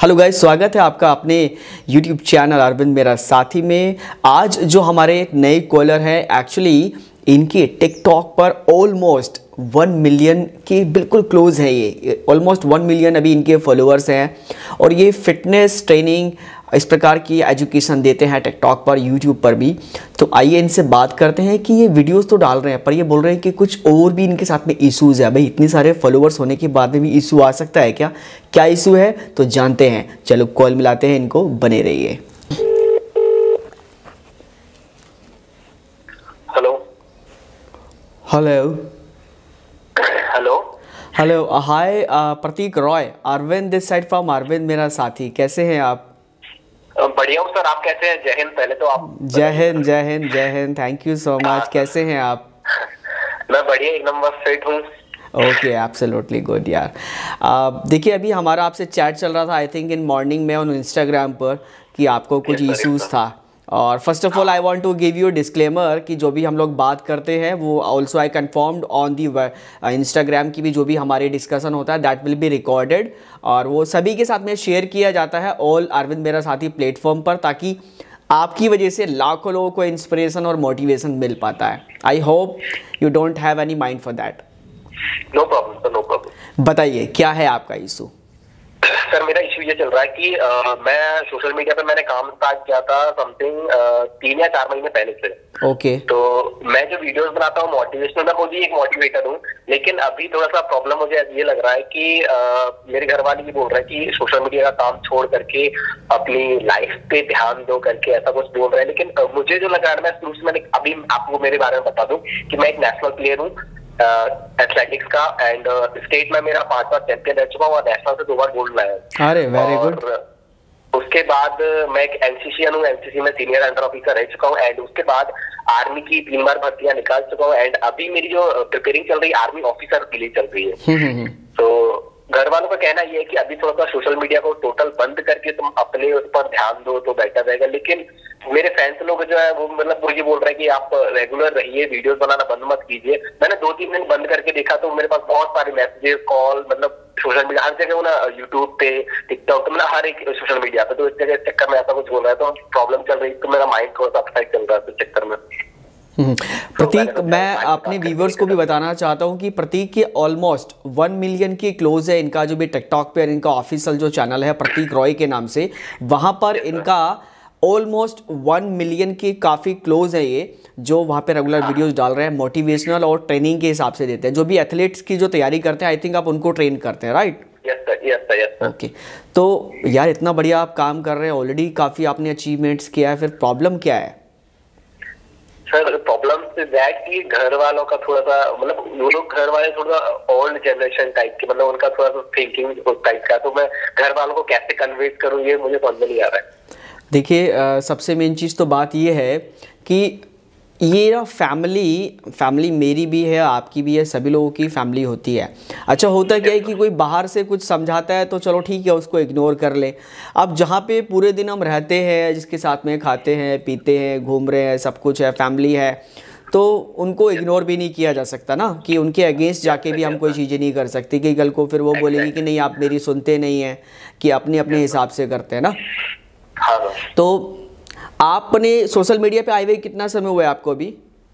Hello guys, स्वागत है आपका अपने यूट्यूब चैनल अरविंद मेरा साथी में। आज जो हमारे एक नए कॉलर हैं, एक्चुअली इनके टिकटॉक पर ऑलमोस्ट 1 मिलियन के बिल्कुल क्लोज है। ये ऑलमोस्ट 1 मिलियन अभी इनके फॉलोअर्स हैं और ये फिटनेस ट्रेनिंग इस प्रकार की एजुकेशन देते हैं टिकटॉक पर, यूट्यूब पर भी। तो आइए इनसे बात करते हैं कि ये वीडियोस तो डाल रहे हैं पर ये बोल रहे हैं कि कुछ और भी इनके साथ में इश्यूज़ है। भाई इतने सारे फॉलोअर्स होने के बाद में भी इशू आ सकता है क्या? क्या इशू है तो जानते हैं। चलो कॉल मिलाते हैं इनको, बने रहिए। Hello hello hello hello hi Prateek Roy, Arvind this side from Arvind मेरा साथी। कैसे हैं आप? बढ़िया हूँ सर, आप कैसे हैं? जय हिंद। पहले तो आप जय हिंद जय हिंद जय Hind, thank you so much. कैसे हैं आप? मैं बढ़िया, एक नंबर फिट हूँ। ओके, एब्सोल्युटली गुड यार। देखिए अभी हमारा आपसे चैट चल रहा था आई थिंक इन मॉर्निंग में ऑन इंस्टाग्राम पर कि आपको कुछ इश्यूज़ था। और first of all I want to give you disclaimer कि जो भी हम लोग बात करते हैं वो also I confirmed on the Instagram की भी जो भी हमारी डिस्कशन होता है दैट विल बी रिकॉर्डेड और वो सभी के साथ में शेयर किया जाता है ऑल अरविंद मेरा साथी प्लेटफॉर्म पर, ताकि आपकी वजह से लाखों लोगों को इंस्पिरेशन और मोटिवेशन मिल पाता है। I hope you don't have any mind for that. No problem sir, no problem. बताइए क्या है आपका इशू? सर मेरा इशू ये चल रहा है कि मैं सोशल मीडिया पे मैंने काम स्टार्ट किया था समथिंग 3 या 4 महीने पहले से। ओके। तो मैं जो वीडियोस बनाता हूँ मोटिवेशनल, मैं खुद ही एक मोटिवेटर हूँ, लेकिन अभी थोड़ा सा प्रॉब्लम मुझे ये लग रहा है कि मेरे घर वाले ये बोल रहे हैं कि सोशल मीडिया का काम छोड़ करके अपनी लाइफ पे ध्यान दो करके, ऐसा कुछ बोल रहे हैं। लेकिन मुझे जो लगा, मैं शुरू से मैंने अभी आपको मेरे बारे में बता दूं कि मैं एक नेशनल प्लेयर हूँ एथलेटिक्स का, एंड स्टेट में मेरा 5 बार चैंपियन रह चुका हूँ और नेशनल से 2 बार गोल्ड लाया। अरे वेरी गुड। उसके बाद मैं एक एनसीसीएन हूँ, एनसीसी में सीनियर अंडर ऑफिसर रह चुका हूँ, एंड उसके बाद आर्मी की 3 बार भर्तियां निकाल चुका हूँ, एंड अभी मेरी जो प्रिपेयरिंग चल रही है आर्मी ऑफिसर के लिए चल रही है। तो घर वालों का कहना ये है कि अभी थोड़ा सा सोशल मीडिया को टोटल बंद करके तुम अपने उस पर ध्यान दो तो बेटर रहेगा। लेकिन मेरे फैंस लोग जो है वो मतलब वो ये बोल रहे हैं कि आप रेगुलर रहिए, वीडियोस बनाना बंद मत कीजिए। मैंने 2-3 दिन बंद करके देखा तो मेरे पास बहुत सारे मैसेजेस, कॉल, मतलब सोशल मीडिया हर जगह, ना यूट्यूब पे, टिकटॉक, मतलब हर एक सोशल मीडिया पे। तो इस जगह चक्कर में ऐसा कुछ बोल रहा है तो प्रॉब्लम चल रही है, तो मेरा माइंड थोड़ा सा अपसाइड चल रहा है इस चक्कर में। प्रतीक, मैं अपने व्यूवर्स को भी बताना चाहता हूं कि प्रतीक के ऑलमोस्ट 1 मिलियन के क्लोज है इनका जो भी टिकटॉक पे इनका ऑफिशियल जो चैनल है प्रतीक रॉय के नाम से, वहां पर इनका ऑलमोस्ट 1 मिलियन के काफ़ी क्लोज है ये, जो वहाँ पे रेगुलर वीडियोस डाल रहे हैं, मोटिवेशनल और ट्रेनिंग के हिसाब से देते हैं। जो भी एथलीट्स की जो तैयारी करते हैं आई थिंक आप उनको ट्रेन करते हैं, right? Yes sir, yes sir, yes sir. Okay, तो यार इतना बढ़िया आप काम कर रहे हैं, ऑलरेडी काफ़ी आपने अचीवमेंट्स किया है, फिर प्रॉब्लम क्या है? सर प्रॉब्लम इज दैट कि घर वालों का थोड़ा सा, मतलब वो लोग घर वाले थोड़ा ओल्ड जनरेशन टाइप के, मतलब उनका थोड़ा सा थिंकिंग उस टाइप का, तो मैं घर वालों को कैसे कन्विंस करूं ये मुझे समझ में नहीं आ रहा है। देखिए सबसे मेन चीज़ तो बात ये है कि ये ना फैमिली मेरी भी है, आपकी भी है, सभी लोगों की फैमिली होती है। अच्छा होता क्या है कि कोई बाहर से कुछ समझाता है तो चलो ठीक है उसको इग्नोर कर ले। अब जहाँ पे पूरे दिन हम रहते हैं, जिसके साथ में खाते हैं पीते हैं घूम रहे हैं, सब कुछ है, फैमिली है, तो उनको इग्नोर भी नहीं किया जा सकता ना, कि उनके अगेंस्ट जाके भी हम कोई चीज़ें नहीं कर सकते कि कल को फिर वो बोलेंगे कि नहीं आप मेरी सुनते नहीं हैं, कि अपने अपने हिसाब से करते हैं ना। तो आपने सोशल मीडिया पे आए हुए कितना समय हुआ है आपको अभी?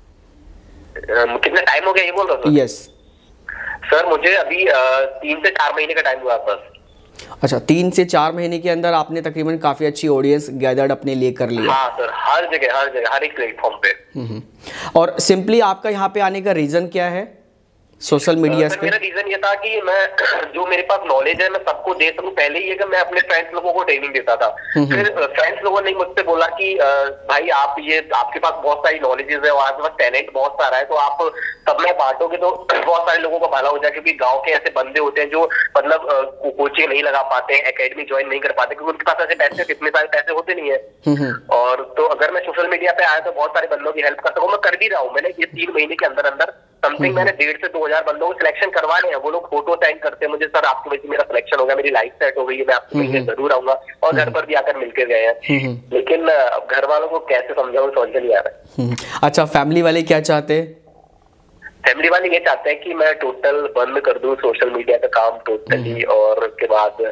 कितना टाइम हो गया ये बोल रहा हूँ? यस सर मुझे अभी 3 से 4 महीने का टाइम हुआ बस। अच्छा, 3 से 4 महीने के अंदर आपने तकरीबन काफी अच्छी ऑडियंस गैदर्ड अपने लिए कर लिया। हाँ सर, हर जगह हर एक प्लेटफॉर्म पे। और सिंपली आपका यहाँ पे आने का रीजन क्या है सोशल मीडिया पे? मेरा रीजन ये था कि मैं जो मेरे पास नॉलेज है मैं सबको दे सकूं। पहले ये कि मैं अपने फ्रेंड्स लोगों को ट्रेनिंग देता था, फिर फ्रेंड्स लोगों ने मुझसे बोला कि भाई आप ये आपके पास बहुत सारी नॉलेजेस है और आपके पास टैलेंट बहुत सारा है, तो आप सब में बांटोगे तो बहुत सारे लोगों का भला हो जाए। क्योंकि गाँव के ऐसे बंदे होते हैं जो मतलब कोचिंग नहीं लगा पाते, एकेडमी ज्वाइन नहीं कर पाते, क्योंकि उनके पास ऐसे पैसे, कितने सारे पैसे होते नहीं है। और तो अगर मैं सोशल मीडिया पे आया तो बहुत सारे बंदों की हेल्प कर सकूं, मैं कर भी रहा हूँ। मैंने ये 3 महीने के अंदर अंदर समथिंग मैंने 1,500 से 2,000 बंदों को सिलेक्शन करवाने हैं। वो लोग फोटो सेंड करते हैं मुझे, सर आपकी वजह से मेरा सिलेक्शन हो गया, मेरी लाइफ सेट हो गई है, मैं आपको मिलने जरूर आऊंगा, और घर पर भी आकर मिलकर गए हैं। लेकिन घर वालों को कैसे समझाऊं समझ नहीं आ रहा है। अच्छा, फैमिली वाले क्या चाहते हैं? फैमिली वाले ये चाहते हैं कि मैं टोटल बंद कर दूं सोशल मीडिया का काम टोटली, और उसके बाद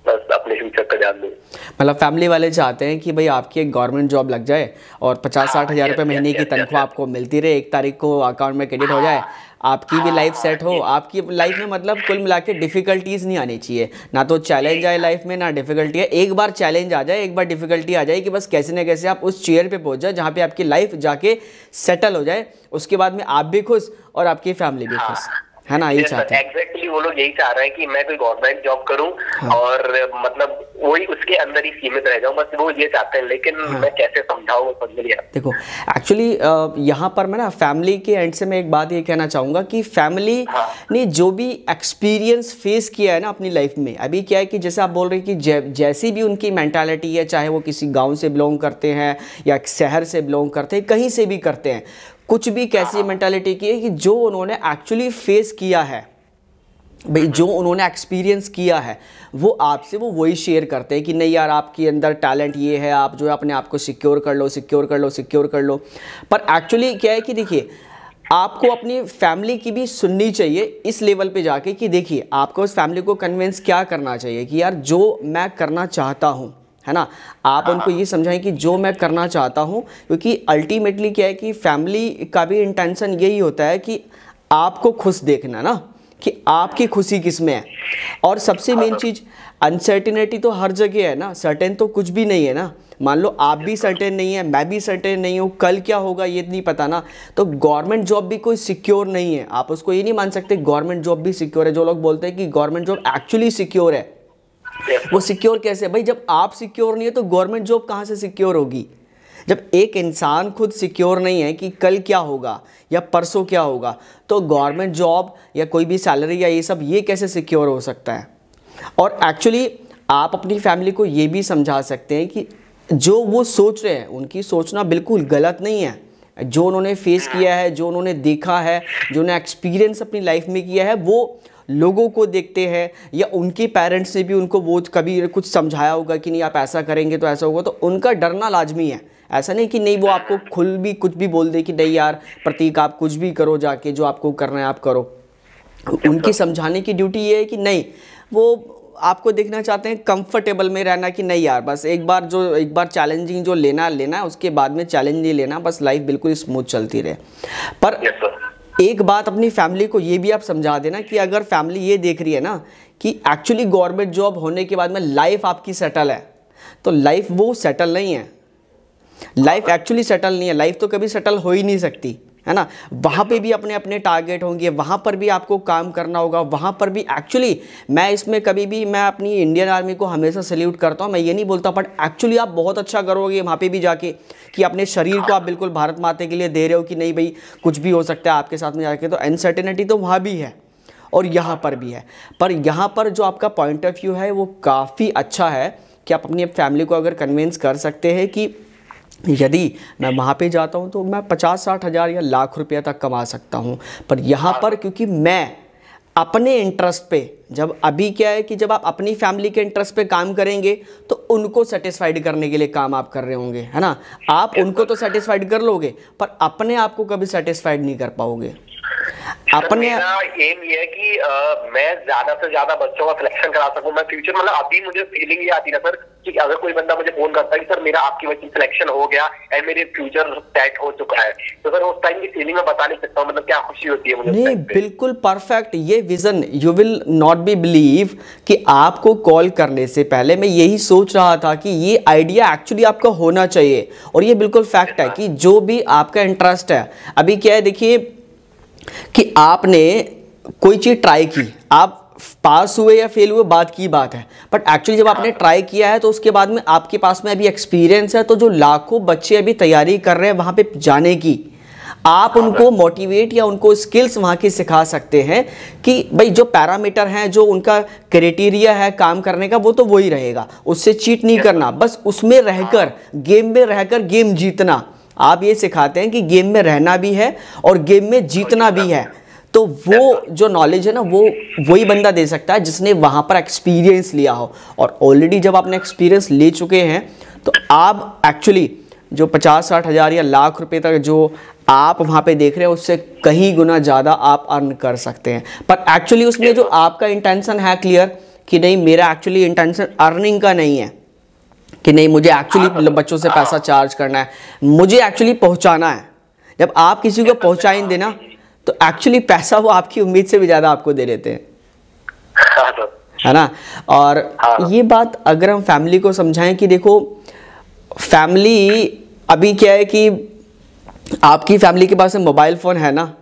बस अपने फ्यूचर का ध्यान दूं। मतलब फैमिली वाले चाहते हैं कि भाई आपकी एक गवर्नमेंट जॉब लग जाए और 50-60 हज़ार रुपये महीने की तनख्वाह आपको मिलती रहे, 1 तारीख को अकाउंट में क्रेडिट हो जाए, आपकी भी लाइफ सेट हो। आपकी लाइफ में मतलब कुल मिला के डिफ़िकल्टीज़ नहीं आनी चाहिए, ना तो चैलेंज आए लाइफ में ना डिफ़िकल्टी है। एक बार चैलेंज आ जाए, एक बार डिफ़िकल्टी आ जाए कि बस कैसे ना कैसे आप उस चेयर पे पहुंच जाए जहाँ पे आपकी लाइफ जाके सेटल हो जाए, उसके बाद में आप भी खुश और आपकी फैमिली भी खुश, है ना? यही चाहते हैं एग्जैक्टली, वो लोग यही चाह रहे हैं कि मैं कोई गवर्नमेंट जॉब करूं और मतलब वही उसके अंदर ही सीमित रह जाऊं, बस वो ये चाहते हैं। लेकिन मैं कैसे समझाऊं, समझ नहीं आता। देखो एक्चुअली यहाँ पर मैं ना फैमिली के एंड से मैं एक बात ये कहना चाहूँगा कि फैमिली ने जो भी एक्सपीरियंस फेस किया है ना अपनी लाइफ में, अभी क्या है कि जैसे आप बोल रहे हैं कि जैसी भी उनकी मेंटालिटी है, चाहे वो किसी गांव से बिलोंग करते हैं या शहर से बिलोंग करते हैं, कहीं से भी करते हैं, कुछ भी कैसी मेंटालिटी की है कि जो उन्होंने एक्चुअली फेस किया है भाई, जो उन्होंने एक्सपीरियंस किया है वो आपसे वो वही शेयर करते हैं कि नहीं यार आपके अंदर टैलेंट ये है, आप जो है अपने आप को सिक्योर कर लो, सिक्योर कर लो, सिक्योर कर लो। पर एक्चुअली क्या है कि देखिए आपको अपनी फैमिली की भी सुननी चाहिए इस लेवल पे जाके कि देखिए आपको उस फैमिली को कन्विंस क्या करना चाहिए कि यार जो मैं करना चाहता हूँ, है ना, आप उनको ये समझाएं कि जो मैं करना चाहता हूँ, क्योंकि अल्टीमेटली क्या है कि फैमिली का भी इंटेंशन यही होता है कि आपको खुश देखना ना, कि आपकी खुशी किस में है। और सबसे मेन चीज़ अनसर्टेनिटी तो हर जगह है ना, सर्टेन तो कुछ भी नहीं है ना। मान लो आप भी सर्टेन नहीं है, मैं भी सर्टेन नहीं हूँ, कल क्या होगा ये नहीं पता ना। तो गवर्नमेंट जॉब भी कोई सिक्योर नहीं है, आप उसको ये नहीं मान सकते गवर्नमेंट जॉब भी सिक्योर है। जो लोग बोलते हैं कि गवर्नमेंट जॉब एक्चुअली सिक्योर है, वो सिक्योर कैसे है भाई? जब आप सिक्योर नहीं है तो गवर्नमेंट जॉब कहाँ से सिक्योर होगी? जब एक इंसान खुद सिक्योर नहीं है कि कल क्या होगा या परसों क्या होगा, तो गवर्नमेंट जॉब या कोई भी सैलरी या ये सब ये कैसे सिक्योर हो सकता है? और एक्चुअली आप अपनी फैमिली को ये भी समझा सकते हैं कि जो वो सोच रहे हैं उनकी सोचना बिल्कुल गलत नहीं है। जो उन्होंने फेस किया है, जो उन्होंने देखा है, जो उन्होंने एक्सपीरियंस अपनी लाइफ में किया है, वो लोगों को देखते हैं या उनके पेरेंट्स ने भी उनको वो कभी कुछ समझाया होगा कि नहीं आप ऐसा करेंगे तो ऐसा होगा, तो उनका डरना लाजमी है। ऐसा नहीं कि नहीं वो आपको खुल भी कुछ भी बोल दे कि नहीं यार प्रतीक आप कुछ भी करो, जाके जो आपको करना है आप करो। उनकी समझाने की ड्यूटी ये है कि नहीं, वो आपको देखना चाहते हैं कंफर्टेबल में रहना, कि नहीं यार बस एक बार चैलेंजिंग जो लेना है उसके बाद में चैलेंज नहीं लेना, बस लाइफ बिल्कुल स्मूथ चलती रहे। पर एक बात अपनी फैमिली को ये भी आप समझा देना कि अगर फैमिली ये देख रही है ना कि एक्चुअली गवर्नमेंट जॉब होने के बाद में लाइफ आपकी सेटल है, तो लाइफ वो सेटल नहीं है। लाइफ एक्चुअली सेटल नहीं है, लाइफ तो कभी सेटल हो ही नहीं सकती, है ना। वहाँ पे भी अपने अपने टारगेट होंगे, वहाँ पर भी आपको काम करना होगा, वहाँ पर भी एक्चुअली मैं इसमें कभी भी मैं अपनी इंडियन आर्मी को हमेशा सैल्यूट करता हूँ, मैं ये नहीं बोलता, बट एक्चुअली आप बहुत अच्छा करोगे वहाँ पे भी जाके कि अपने शरीर को आप बिल्कुल भारत माता के लिए दे रहे हो कि नहीं भाई कुछ भी हो सकता है आपके साथ में जाके। तो अनसर्टेनिटी तो वहाँ भी है और यहाँ पर भी है, पर यहाँ पर जो आपका पॉइंट ऑफ व्यू है वो काफ़ी अच्छा है कि आप अपनी फैमिली को अगर कन्विंस कर सकते हैं कि यदि मैं वहाँ पे जाता हूँ तो मैं 50-60 हज़ार या लाख रुपया तक कमा सकता हूँ। पर यहाँ पर क्योंकि मैं अपने इंटरेस्ट पे, जब अभी क्या है कि जब आप अपनी फैमिली के इंटरेस्ट पे काम करेंगे तो उनको सेटिस्फाइड करने के लिए काम आप कर रहे होंगे, है ना। आप उनको तो सेटिस्फाइड कर लोगे पर अपने आप को कभी सेटिस्फाइड नहीं कर पाओगे। अपने मेरा एम ये है कि मैं ज्यादा से ज्यादा बच्चों का सिलेक्शन करा सकूं। मैं फ्यूचर मतलब अभी मुझे फीलिंग ये आती है सर कि अगर कोई बंदा मुझे फोन करता है कि सर मेरा आपकी वजह से सिलेक्शन हो गया एंड मेरे फ्यूचर सेट हो चुका है, तो सर उस टाइम की फीलिंग मैं बता नहीं सकता हूँ, मतलब क्या खुशी होती है मुझे। नहीं बिल्कुल परफेक्ट ये vision, you will not be believe कि आपको कॉल करने से पहले मैं यही सोच रहा था कि ये आइडिया एक्चुअली आपका होना चाहिए। और ये बिल्कुल फैक्ट है कि जो भी आपका इंटरेस्ट है, अभी क्या है देखिए कि आपने कोई चीज़ ट्राई की, आप पास हुए या फेल हुए बात की बात है, बट एक्चुअली जब आपने ट्राई किया है तो उसके बाद में आपके पास में अभी एक्सपीरियंस है। तो जो लाखों बच्चे अभी तैयारी कर रहे हैं वहाँ पे जाने की, आप उनको मोटिवेट या उनको स्किल्स वहाँ की सिखा सकते हैं कि भाई जो पैरामीटर हैं, जो उनका क्राइटेरिया है काम करने का, वो तो वही रहेगा, उससे चीट नहीं करना, बस उसमें रहकर गेम में रहकर गेम जीतना। आप ये सिखाते हैं कि गेम में रहना भी है और गेम में जीतना भी है। तो वो जो नॉलेज है ना वो वही बंदा दे सकता है जिसने वहाँ पर एक्सपीरियंस लिया हो। और ऑलरेडी जब आपने एक्सपीरियंस ले चुके हैं तो आप एक्चुअली जो 50-60 हज़ार या लाख रुपए तक जो आप वहाँ पे देख रहे हैं उससे कहीं गुना ज़्यादा आप अर्न कर सकते हैं। पर एक्चुअली उसमें जो आपका इंटेंशन है क्लियर कि नहीं मेरा एक्चुअली इंटेंशन अर्निंग का नहीं है, कि नहीं मुझे एक्चुअली बच्चों से पैसा चार्ज करना है, मुझे एक्चुअली पहुंचाना है। जब आप किसी को पहुंचा ही देना तो एक्चुअली पैसा वो आपकी उम्मीद से भी ज़्यादा आपको दे देते हैं, है ना। और ये बात अगर हम फैमिली को समझाएं कि देखो फैमिली अभी क्या है कि आपकी फैमिली के पास मोबाइल फ़ोन है ना,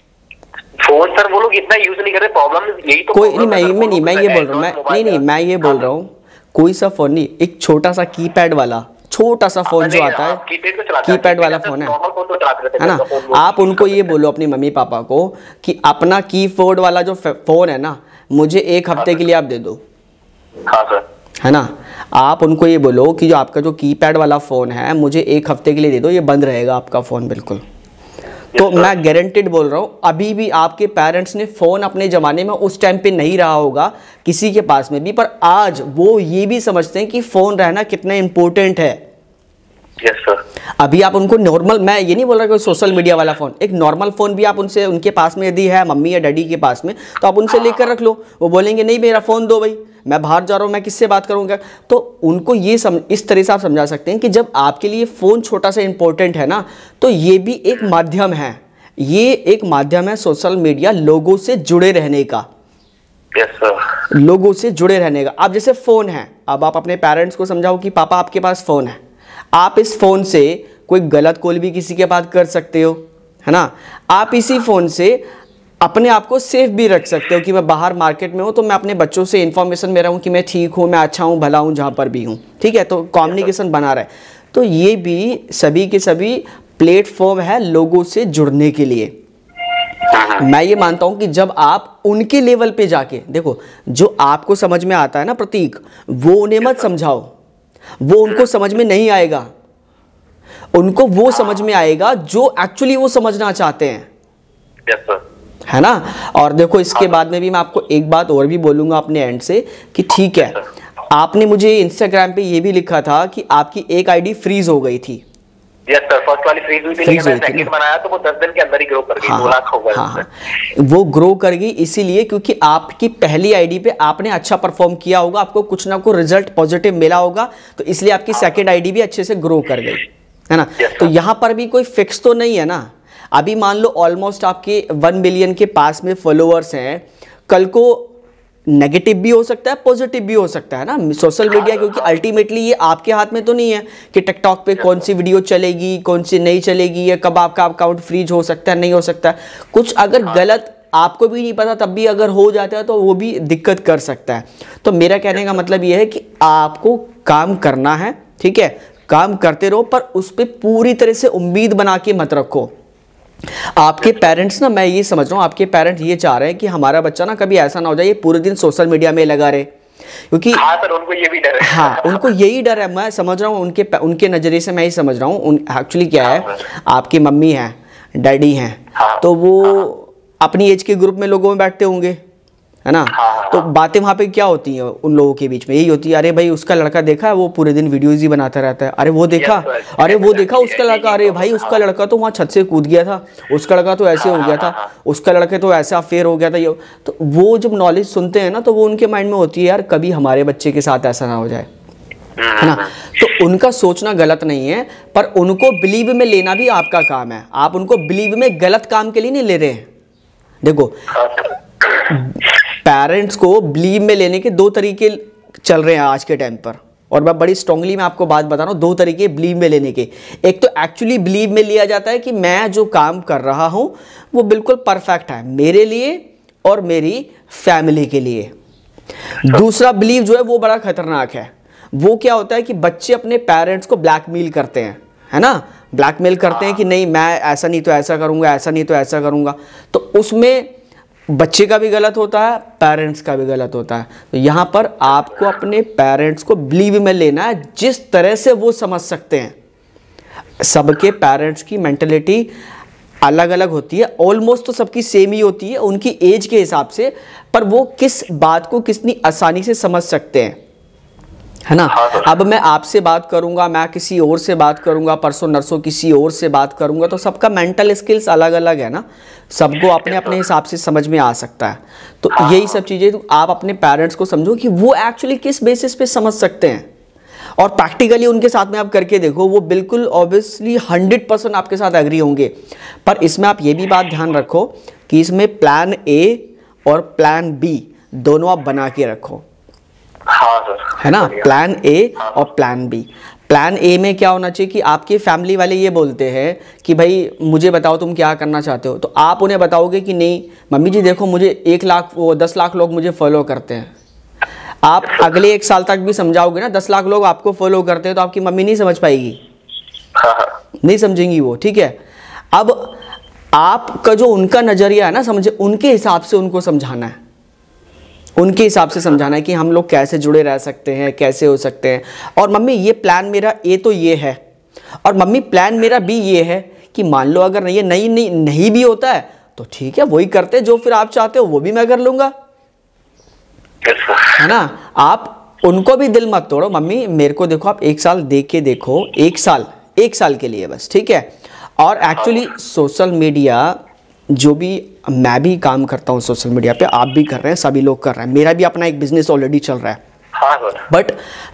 फोन सर वो लोग इतना यूज नहीं कर रहे, प्रॉब्लम यही तो कोई नहीं, मैं ये बोल रहा हूँ, मैं ये बोल रहा हूँ कोई सा फोन नहीं, एक छोटा सा कीपैड वाला छोटा सा फोन जो आता है, कीपैड वाला फोन है ना। आप उनको ये बोलो अपनी मम्मी पापा को कि अपना कीबोर्ड वाला जो फोन है ना मुझे 1 हफ्ते के लिए आप दे दो, हाँ सर, है ना। आप उनको ये बोलो कि जो आपका जो कीपैड वाला फ़ोन है मुझे 1 हफ्ते के लिए दे दो, ये बंद रहेगा आपका फ़ोन बिल्कुल। तो मैं गारंटेड बोल रहा हूँ अभी भी आपके पेरेंट्स ने फ़ोन अपने ज़माने में उस टाइम पे नहीं रहा होगा किसी के पास में भी, पर आज वो ये भी समझते हैं कि फ़ोन रहना कितना इम्पोर्टेंट है। Yes sir. अभी आप उनको नॉर्मल, मैं ये नहीं बोल रहा कि सोशल मीडिया वाला फ़ोन, एक नॉर्मल फ़ोन भी आप उनसे, उनके पास में यदि है मम्मी या डैडी के पास में, तो आप उनसे लेकर रख लो। वो बोलेंगे नहीं मेरा फ़ोन दो भाई, मैं बाहर जा रहा हूँ, मैं किससे बात करूँगा। तो उनको ये इस तरह से आप समझा सकते हैं कि जब आपके लिए फ़ोन छोटा सा इंपॉर्टेंट है ना, तो ये भी एक माध्यम है, ये एक माध्यम है सोशल मीडिया लोगों से जुड़े रहने का। Yes sir. लोगों से जुड़े रहने का। अब जैसे फ़ोन है, अब आप अपने पेरेंट्स को समझाओ कि पापा आपके पास फ़ोन है, आप इस फ़ोन से कोई गलत कॉल भी किसी के पास कर सकते हो, है ना। आप इसी फ़ोन से अपने आप को सेफ भी रख सकते हो कि मैं बाहर मार्केट में हूँ तो मैं अपने बच्चों से इन्फॉर्मेशन में रहूँ कि मैं ठीक हूँ, मैं अच्छा हूँ, भला हूँ जहाँ पर भी हूँ, ठीक है। तो कम्युनिकेशन बना रहा है। तो ये भी सभी के सभी प्लेटफॉर्म है लोगों से जुड़ने के लिए। मैं ये मानता हूँ कि जब आप उनके लेवल पे जाके देखो, जो आपको समझ में आता है ना प्रतीक, वो उन्हें मत समझाओ, वो उनको समझ में नहीं आएगा। उनको वो समझ में आएगा जो एक्चुअली वो समझना चाहते हैं, है ना। और देखो इसके बाद में भी मैं आपको एक बात और भी बोलूंगा अपने एंड से कि ठीक है, आपने मुझे इंस्टाग्राम पे ये भी लिखा था कि आपकी एक आईडी फ्रीज हो गई थी। यस सर, फर्स्ट वाली फ्रीज हुई थी, लेकिन मैंने सेकंड बनाया तो वो 10 दिन के अंदर ही ग्रो कर गई। 2 लाख हो गया। हाँ, वो ग्रो कर गई इसीलिए क्योंकि आपकी पहली आईडी पे आपने अच्छा परफॉर्म किया होगा, आपको कुछ ना कुछ रिजल्ट पॉजिटिव मिला होगा, तो इसलिए आपकी सेकंड आईडी भी अच्छे से ग्रो कर गई, है ना। तो यहाँ पर भी कोई फिक्स तो नहीं है ना। अभी मान लो ऑलमोस्ट आपके 1 मिलियन के पास में फॉलोअर्स हैं, कल को नेगेटिव भी हो सकता है, पॉजिटिव भी हो सकता है ना सोशल मीडिया, क्योंकि अल्टीमेटली ये आपके हाथ में तो नहीं है कि टिकटॉक पे कौन सी वीडियो चलेगी, कौन सी नहीं चलेगी, या कब आपका अकाउंट फ्रीज हो सकता है, नहीं हो सकता है। कुछ अगर गलत आपको भी नहीं पता तब भी अगर हो जाता है तो वो भी दिक्कत कर सकता है। तो मेरा कहने का मतलब ये है कि आपको काम करना है, ठीक है, काम करते रहो, पर उस पर पूरी तरह से उम्मीद बना के मत रखो। आपके पेरेंट्स ना, मैं ये समझ रहा हूँ आपके पेरेंट्स ये चाह रहे हैं कि हमारा बच्चा ना कभी ऐसा ना हो जाए ये पूरे दिन सोशल मीडिया में लगा रहे, क्योंकि हाँ सर, उनको ये भी डर है। हाँ, उनको यही डर है। मैं समझ रहा हूँ उनके नज़रिए से मैं ही समझ रहा हूँ। एक्चुअली क्या है, आपकी मम्मी हैं, डैडी हैं, तो वो अपनी एज के ग्रुप में लोगों में बैठते होंगे, है ना। तो बातें वहाँ पे क्या होती हैं उन लोगों के बीच में, यही होती है, अरे भाई उसका लड़का देखा है वो पूरे दिन वीडियोज ही बनाता रहता है, अरे वो देखा, अरे वो देखा उसका लड़का, अरे भाई उसका लड़का तो वहाँ छत से कूद गया था, उसका लड़का तो ऐसे हो गया था, उसका लड़के तो ऐसा अफेयर हो गया था। ये तो वो जब नॉलेज सुनते हैं ना तो वो उनके माइंड में होती है यार कभी हमारे बच्चे के साथ ऐसा ना हो जाए, है ना। तो उनका सोचना गलत नहीं है, पर उनको बिलीव में लेना भी आपका काम है। आप उनको बिलीव में गलत काम के लिए नहीं ले रहे हैं। देखो पेरेंट्स को बिलीव में लेने के 2 तरीके चल रहे हैं आज के टाइम पर, और मैं बड़ी स्ट्रांगली मैं आपको बात बता रहा हूँ, 2 तरीके बिलीव में लेने के। एक तो एक्चुअली बिलीव में लिया जाता है कि मैं जो काम कर रहा हूँ वो बिल्कुल परफेक्ट है मेरे लिए और मेरी फैमिली के लिए। दूसरा बिलीव जो है वो बड़ा खतरनाक है। वो क्या होता है कि बच्चे अपने पेरेंट्स को ब्लैकमेल करते हैं, है ना, ब्लैकमेल करते हैं कि नहीं मैं ऐसा नहीं तो ऐसा करूँगा, ऐसा नहीं तो ऐसा करूँगा। तो उसमें बच्चे का भी गलत होता है, पेरेंट्स का भी गलत होता है। तो यहाँ पर आपको अपने पेरेंट्स को बिलीव में लेना है जिस तरह से वो समझ सकते हैं। सबके पेरेंट्स की मेंटलिटी अलग अलग होती है, ऑलमोस्ट तो सबकी सेम ही होती है उनकी एज के हिसाब से, पर वो किस बात को कितनी आसानी से समझ सकते हैं, है ना। अब मैं आपसे बात करूंगा, मैं किसी और से बात करूंगा, परसों नरसों किसी और से बात करूंगा, तो सबका मेंटल स्किल्स अलग अलग है ना, सबको अपने अपने हिसाब से समझ में आ सकता है। तो यही सब चीज़ें तो आप अपने पेरेंट्स को समझो कि वो एक्चुअली किस बेसिस पे समझ सकते हैं, और प्रैक्टिकली उनके साथ में आप करके देखो, वो बिल्कुल ऑब्वियसली 100% आपके साथ एग्री होंगे। पर इसमें आप ये भी बात ध्यान रखो कि इसमें प्लान ए और प्लान बी दोनों आप बना के रखो। हाँ सर, है ना, प्लान ए और प्लान बी। प्लान ए में क्या होना चाहिए कि आपके फैमिली वाले ये बोलते हैं कि भाई मुझे बताओ तुम क्या करना चाहते हो, तो आप उन्हें बताओगे कि नहीं मम्मी जी देखो मुझे 1 लाख 10 लाख लोग मुझे फॉलो करते हैं। आप अगले 1 साल तक भी समझाओगे ना, 10 लाख लोग आपको फॉलो करते हैं, तो आपकी मम्मी नहीं समझ पाएगी, नहीं समझेंगी वो, ठीक है। अब आपका जो उनका नजरिया है ना, समझे, उनके हिसाब से उनको समझाना है, उनके हिसाब से समझाना है कि हम लोग कैसे जुड़े रह सकते हैं, कैसे हो सकते हैं। और मम्मी ये प्लान मेरा ए तो ये है, और मम्मी प्लान मेरा बी ये है कि मान लो अगर ये नहीं भी होता है तो ठीक है, वही करते, जो फिर आप चाहते हो वो भी मैं कर लूंगा, है ना। आप उनको भी दिल मत तोड़ो, मम्मी मेरे को देखो आप 1 साल देख के देखो, 1 साल के लिए बस, ठीक है। और एक्चुअली सोशल मीडिया जो भी मैं भी काम करता हूँ सोशल मीडिया पे, आप भी कर रहे हैं, सभी लोग कर रहे हैं, मेरा भी अपना एक बिजनेस ऑलरेडी चल रहा है। बट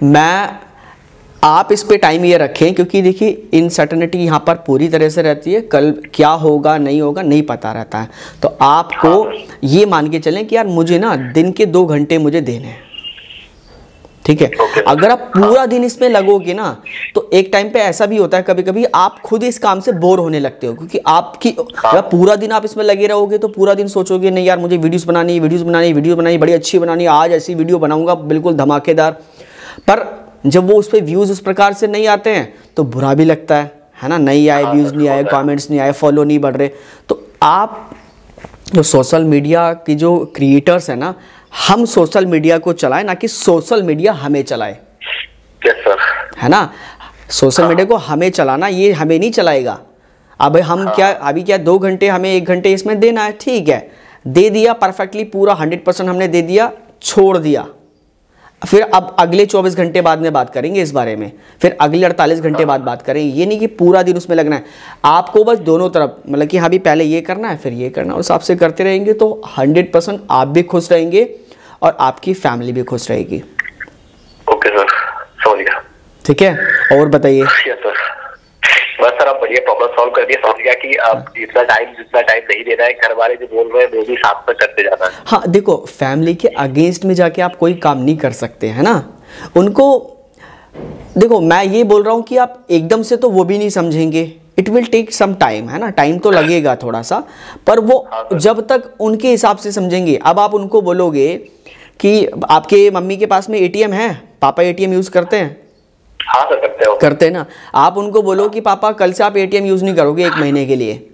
आप इस पे टाइम ये रखें, क्योंकि देखिए इनसर्टेनिटी यहाँ पर पूरी तरह से रहती है, कल क्या होगा नहीं होगा नहीं पता रहता है। तो आपको ये मान के चलें कि यार मुझे ना दिन के 2 घंटे मुझे देने हैं, ठीक है। अगर आप पूरा दिन इसमें लगोगे ना, तो एक टाइम पे ऐसा भी होता है कभी कभी आप खुद इस काम से बोर होने लगते हो, क्योंकि आपकी जब पूरा दिन आप इसमें लगे रहोगे तो पूरा दिन सोचोगे नहीं यार मुझे वीडियोस बनानी बड़ी अच्छी बनानी, आज ऐसी वीडियो बनाऊंगा बिल्कुल धमाकेदार। पर जब वो उस पर व्यूज़ उस प्रकार से नहीं आते हैं तो बुरा भी लगता है ना, नहीं आए व्यूज़, नहीं आए कमेंट्स, नहीं आए फॉलो नहीं बढ़ रहे। तो आप जो सोशल मीडिया की जो क्रिएटर्स हैं ना, हम सोशल मीडिया को चलाएं, ना कि सोशल मीडिया हमें चलाए, है ना। सोशल मीडिया को हमें चलाना, ये हमें नहीं चलाएगा। अब हम अभी क्या 2 घंटे हमें 1 घंटे इसमें देना है, ठीक है, दे दिया परफेक्टली पूरा 100% हमने दे दिया, छोड़ दिया। फिर अब अगले 24 घंटे बाद में बात करेंगे इस बारे में, फिर अगले 48 घंटे बाद बात करेंगे। ये नहीं कि पूरा दिन उसमें लगना है, आपको बस दोनों तरफ मतलब कि अभी पहले ये करना है फिर ये करना है, उस हिसाब से करते रहेंगे तो 100% आप भी खुश रहेंगे और आपकी फैमिली भी खुश रहेगी। ओके सर, समझ गया। ठीक है, और बताइए। बस सर आप बढ़िया प्रॉब्लम सॉल्व कर दिया, समझ गया कि आप जितना टाइम नहीं देना है, घर वाले जो बोल रहे हैं वो भी साथ में करते जाना है। हाँ देखो, फैमिली के अगेंस्ट में जाके आप कोई काम नहीं कर सकते, है ना। उनको देखो, मैं ये बोल रहा हूँ कि आप एकदम से तो वो भी नहीं समझेंगे, it will take some time, है ना, टाइम तो लगेगा थोड़ा सा, पर वो जब तक उनके हिसाब से समझेंगे। अब आप उनको बोलोगे कि आपके मम्मी के पास में ATM है, पापा ATM यूज़ करते हैं? हाँ सर, करते हैं ना। आप उनको बोलो कि पापा कल से आप ATM यूज़ नहीं करोगे 1 महीने के लिए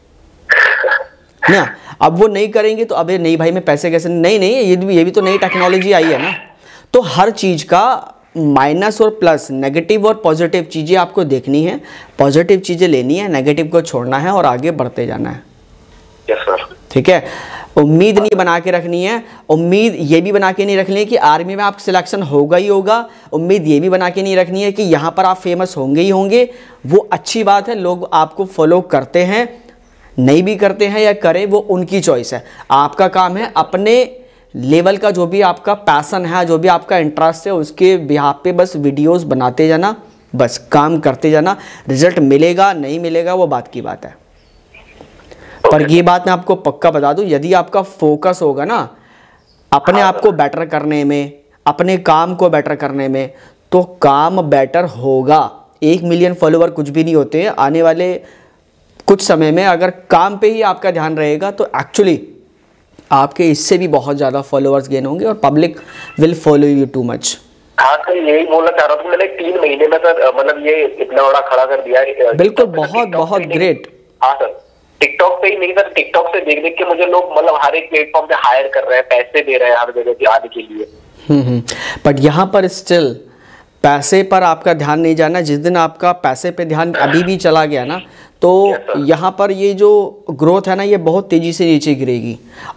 ना। अब वो नहीं करेंगे तो अबे नहीं भाई मैं पैसे कैसे, नहीं ये भी तो नई टेक्नोलॉजी आई है ना। तो हर चीज़ का माइनस और प्लस, नेगेटिव और पॉजिटिव चीज़ें आपको देखनी है, पॉजिटिव चीज़ें लेनी है, नेगेटिव को छोड़ना है और आगे बढ़ते जाना है। Yes sir. ठीक है, उम्मीद नहीं बना के रखनी है, उम्मीद ये भी बना के नहीं रखनी है कि आर्मी में आपका सिलेक्शन होगा ही होगा, उम्मीद ये भी बना के नहीं रखनी है कि यहाँ पर आप फेमस होंगे ही होंगे। वो अच्छी बात है, लोग आपको फॉलो करते हैं, नहीं भी करते हैं या करें वो उनकी चॉइस है। आपका काम है अपने लेवल का जो भी आपका पैसन है, जो भी आपका इंटरेस्ट है, उसके बिहाफ पे बस वीडियोस बनाते जाना, बस काम करते जाना। रिजल्ट मिलेगा नहीं मिलेगा वो बात की बात है, पर ये बात मैं आपको पक्का बता दूं, यदि आपका फोकस होगा ना अपने आप को बेटर करने में, अपने काम को बेटर करने में, तो काम बेटर होगा। 1 मिलियन फॉलोवर कुछ भी नहीं होते हैं। आने वाले कुछ समय में अगर काम पे ही आपका ध्यान रहेगा तो एक्चुअली आपके इससे भी बहुत ज़्यादा फॉलोअर्स गेन होंगे और public will follow you too much. हाँ सर, यही बोलना चाह रहा था मैंने, 3 महीने में सर मतलब ये इतना बड़ा खड़ा कर दिया है। बिल्कुल, बहुत ग्रेट। हाँ सर, टिकटॉक पे ही नहीं सर, टिकटॉक से देख देख के मुझे लोग मतलब हर एक प्लेटफॉर्म पे हायर कर रहे हैं, पैसे दे रहे हैं हर जगह आने के लिए। बट यहाँ पर स्टिल पैसे पर आपका ध्यान नहीं जाना। जिस दिन आपका पैसे पे ध्यान अभी भी चला गया ना, तो यहाँ पर ये जो ग्रोथ है ना, ये बहुत तेज़ी से नीचे गिरेगी। और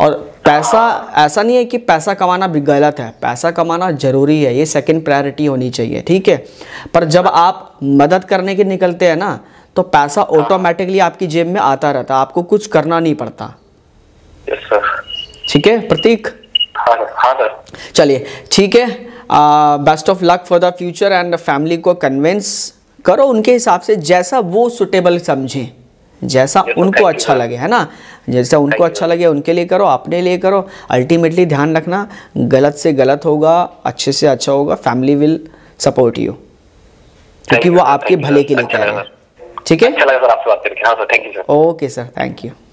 पैसा ऐसा नहीं है कि पैसा कमाना भी गलत है, पैसा कमाना जरूरी है, ये सेकंड प्रायोरिटी होनी चाहिए, ठीक है। पर जब आप मदद करने के निकलते हैं ना, तो पैसा ऑटोमेटिकली आपकी जेब में आता रहता है, आपको कुछ करना नहीं पड़ता। Yes sir. ठीक है प्रतीक? हाँ सर। चलिए ठीक है, best of luck for the future and family को कन्विंस करो उनके हिसाब से, जैसा वो सुटेबल समझे, जैसा उनको अच्छा लगे, है ना, जैसा उनको अच्छा लगे उनके लिए करो, अपने लिए करो। अल्टीमेटली ध्यान रखना, गलत से गलत होगा, अच्छे से अच्छा होगा, फैमिली विल सपोर्ट यू, क्योंकि वो आपके भले के लिए कह रहे हैं। ठीक है, अच्छा लगा सर आपसे बात करके। हाँ sir, thank you sir. Okay sir, thank you.